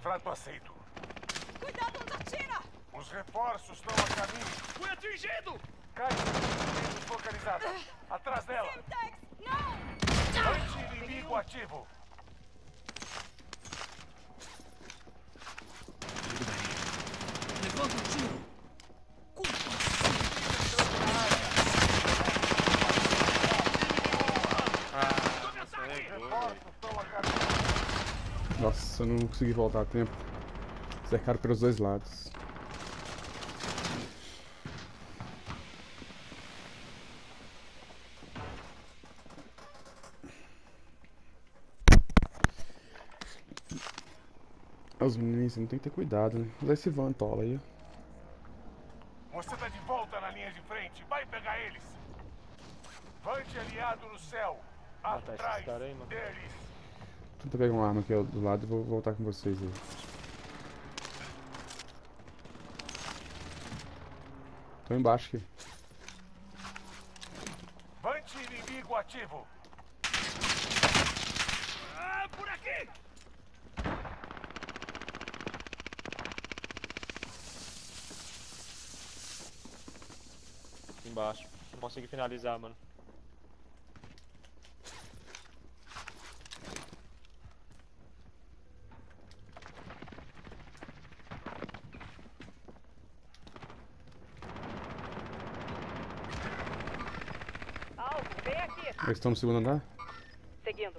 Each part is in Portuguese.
Contrato aceito. Cuidado, nos atira! Os reforços estão a caminho. Fui atingido! Cai! Localizada. Atrás dela. Semtex, não! Anti-inimigo ativo. Levanta o tiro! Reforços estão a caminho. Nossa, eu não consegui voltar a tempo. Cercaram pelos dois lados. Os meninos não tem que ter cuidado, né? Usar esse Vantola aí. Você tá de volta na linha de frente. Vai pegar eles. Vante aliado no céu. Matar esses Atrás caras aí, mano. deles. Tenta pegar uma arma aqui do lado e vou voltar com vocês aí. Tô embaixo aqui. Vante inimigo ativo. Ah, por aqui! Embaixo. Não consegui finalizar, mano. Alvo, vem aqui. Eles estão no segundo andar? Seguindo.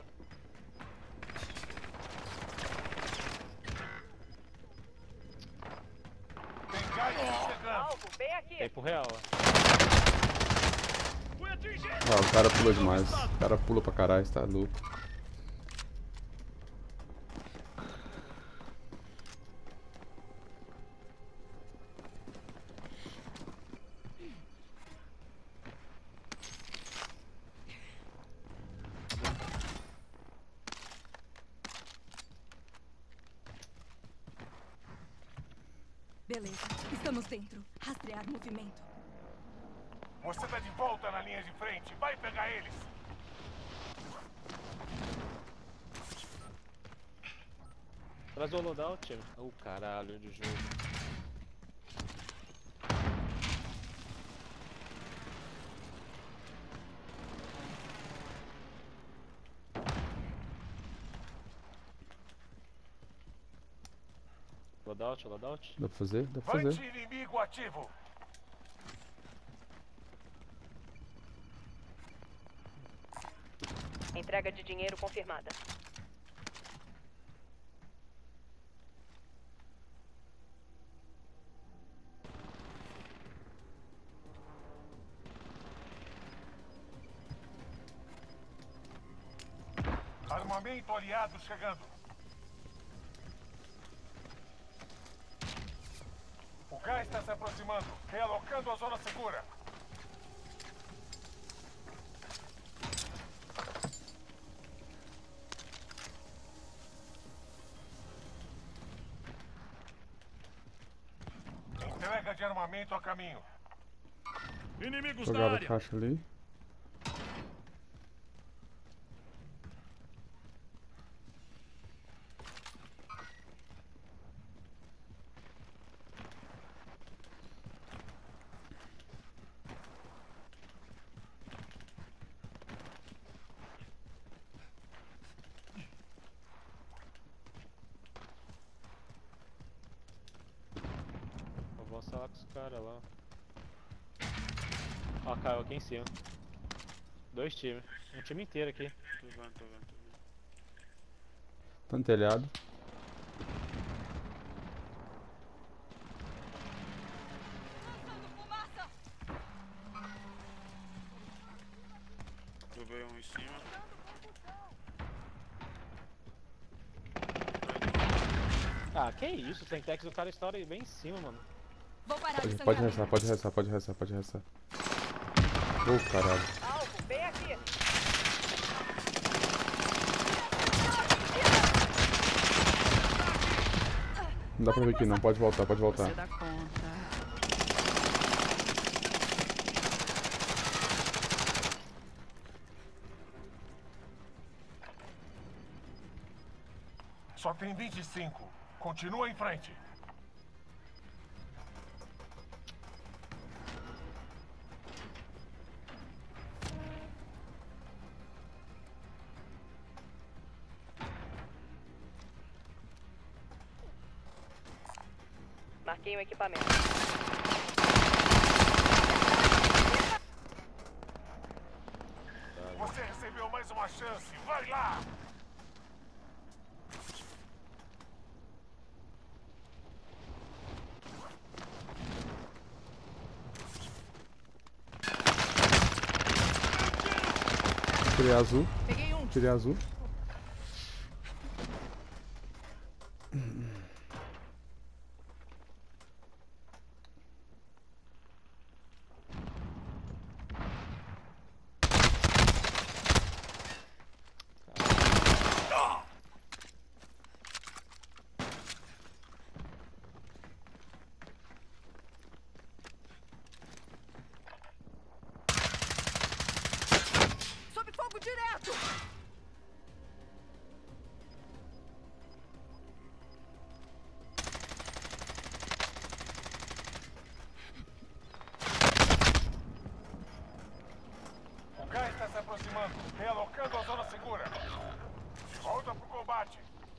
Tem gás chegando. Alvo, vem aqui. Tempo real, ó. Fui atingido! Ah, o cara pula demais. O cara pula pra caralho, tá louco. Beleza, estamos dentro. Rastrear movimento. Você tá de volta na linha de frente. Vai pegar eles. Traz o loadout, time. Oh, caralho de jogo. Loadout, loadout. Dá pra fazer? Dá pra fazer. Vante inimigo ativo. Entrega de dinheiro confirmada. Armamento aliado chegando. O gás está se aproximando. Realocando a zona segura. Entrega de armamento a caminho. Inimigos na Jogaram a área! caixa ali. Eu vou acabar com os caras lá. Ó, caiu aqui em cima. Dois times. Um time inteiro aqui. Tô vendo, tô vendo, tô vendo. Tá no telhado. Lançando fumaça! Derrubei um em cima. Ah, que isso? O Semtex do cara estoura bem em cima, mano. Vou parar de Pode sangrar. restar, pode restar, pode restar, pode restar. Ô, caralho. Alvo, vem aqui. Não dá pra ver aqui não, pode voltar, pode voltar. Você dá conta. Só tem 25. Continua em frente. Marquei um equipamento. Você recebeu mais uma chance. Vai lá! Tirei azul. Peguei um. Tirei azul. Sob fogo direto! O gás está se aproximando. Realocando a zona segura. Volta pro combate.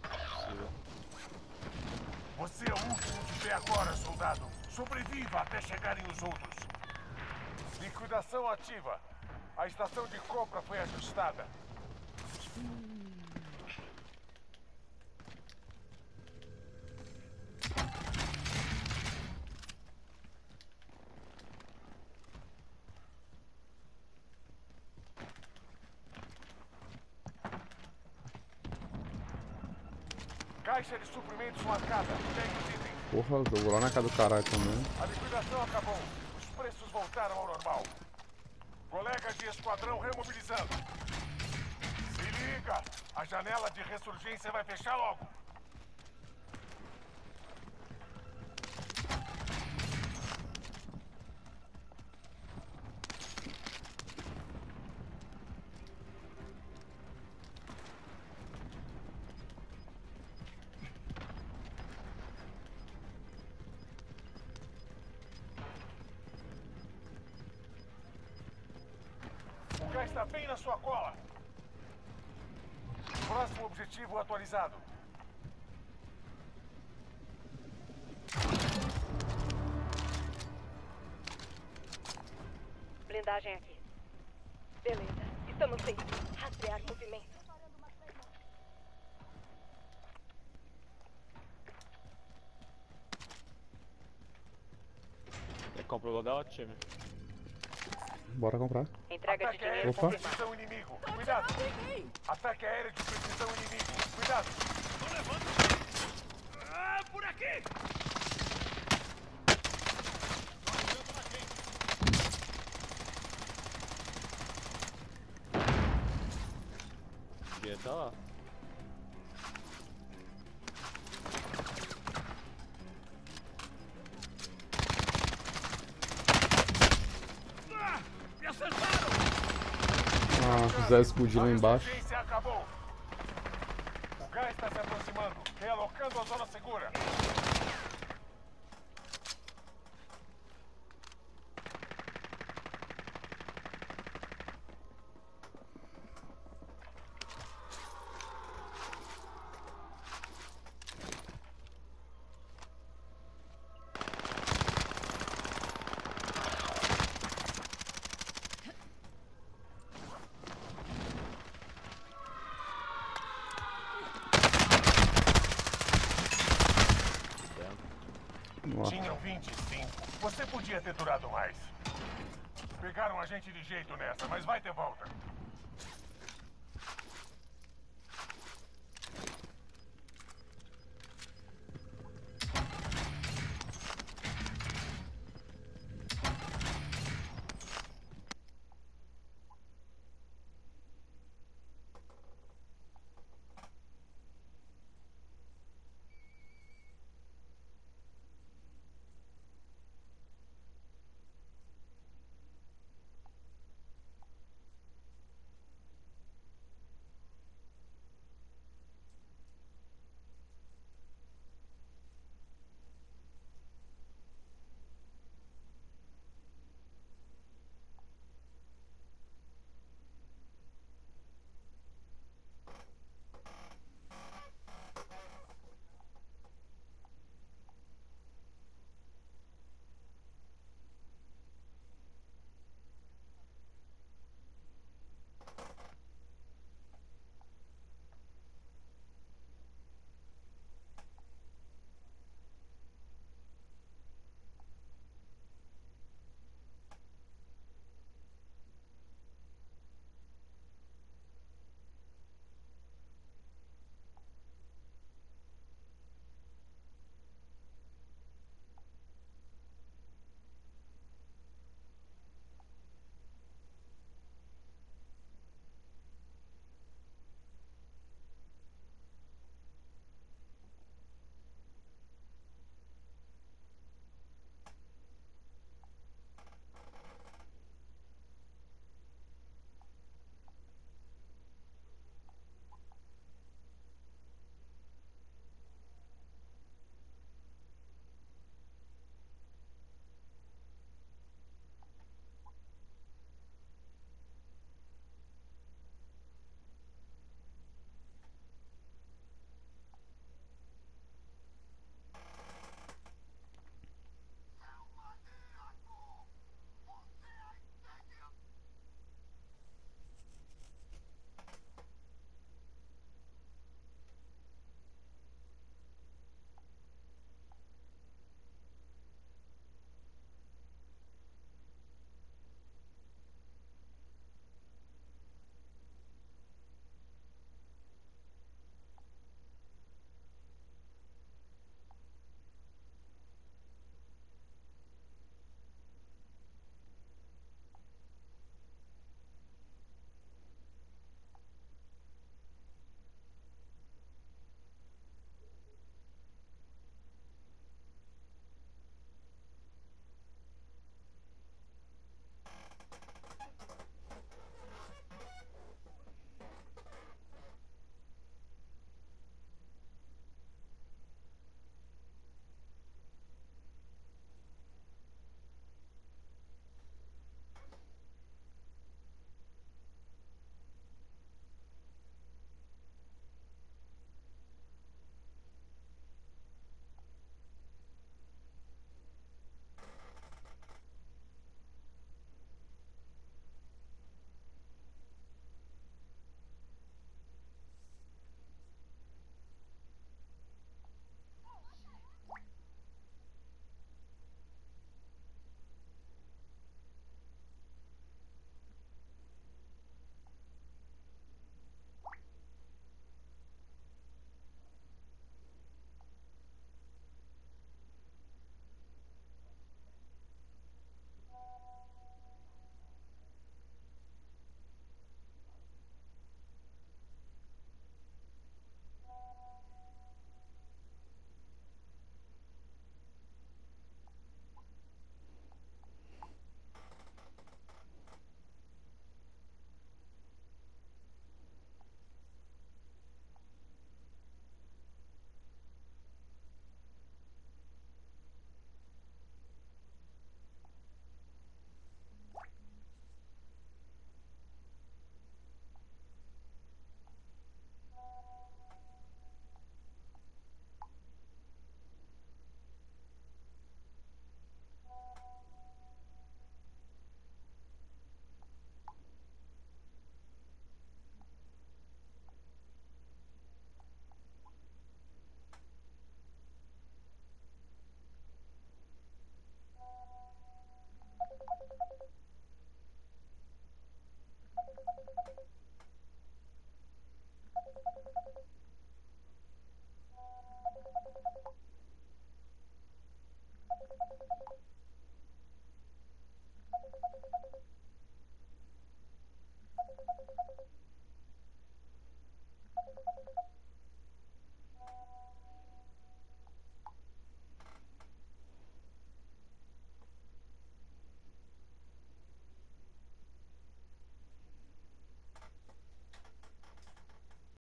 Você é o último de pé agora, soldado. Sobreviva até chegarem os outros. Liquidação ativa. A estação de compra foi ajustada. Caixa de suprimentos marcada. Pegue os itens. Porra, jogou lá na casa do caralho também. A liquidação acabou. Os preços voltaram ao normal. Colegas de esquadrão remobilizando. Se liga! A janela de ressurgência vai fechar logo. O gás está bem na sua cola. Próximo objetivo atualizado. Blindagem aqui. Beleza. Estamos bem. Rastrear movimento. Você compra o loadout, time? Bora comprar. Entrega de Ataque dinheiro aéreo de Opa. confirmada. precisão inimigo. Cuidado. Ataque aéreo de precisão inimigo. Cuidado. Tô levando. Ah, por aqui! Devia tá lá. Ah, me acertaram! Ah, Zé explodiu lá embaixo. A ressurgência acabou. O gás está se aproximando. Realocando a zona segura. Nossa. Tinham 25. Você podia ter durado mais. Pegaram a gente de jeito nessa, mas vai ter volta.